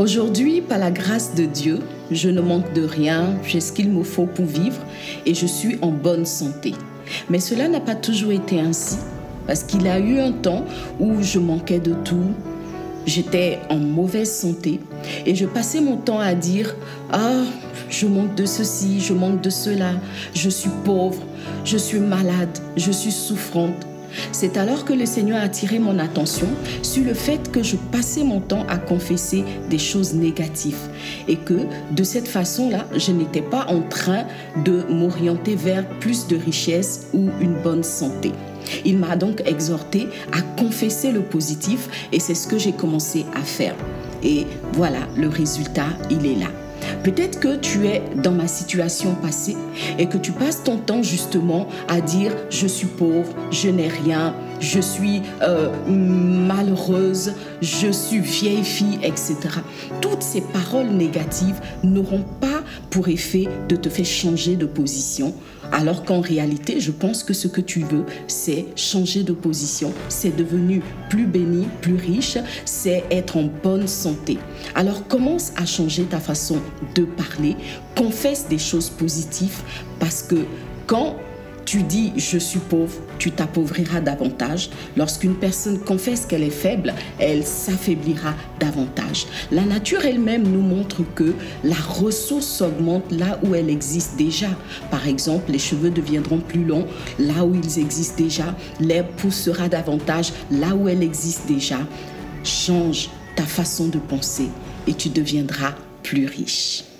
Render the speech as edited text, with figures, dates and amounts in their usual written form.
Aujourd'hui, par la grâce de Dieu, je ne manque de rien, j'ai ce qu'il me faut pour vivre et je suis en bonne santé. Mais cela n'a pas toujours été ainsi, parce qu'il y a eu un temps où je manquais de tout, j'étais en mauvaise santé et je passais mon temps à dire « Ah, je manque de ceci, je manque de cela, je suis pauvre, je suis malade, je suis souffrante ». C'est alors que le Seigneur a attiré mon attention sur le fait que je passais mon temps à confesser des choses négatives et que de cette façon-là, je n'étais pas en train de m'orienter vers plus de richesse ou une bonne santé. Il m'a donc exhorté à confesser le positif et c'est ce que j'ai commencé à faire. Et voilà, le résultat, il est là. Peut-être que tu es dans ma situation passée et que tu passes ton temps justement à dire « je suis pauvre, je n'ai rien, je suis malheureuse, je suis vieille fille, etc. » Toutes ces paroles négatives n'auront pas pour effet de te faire changer de position, alors qu'en réalité, je pense que ce que tu veux, c'est changer de position, c'est devenir plus béni, plus riche, c'est être en bonne santé. Alors commence à changer ta façon de parler, confesse des choses positives, parce que quand tu dis « je suis pauvre », tu t'appauvriras davantage. Lorsqu'une personne confesse qu'elle est faible, elle s'affaiblira davantage. La nature elle-même nous montre que la ressource augmente là où elle existe déjà. Par exemple, les cheveux deviendront plus longs là où ils existent déjà. L'herbe poussera davantage là où elle existe déjà. Change ta façon de penser et tu deviendras plus riche.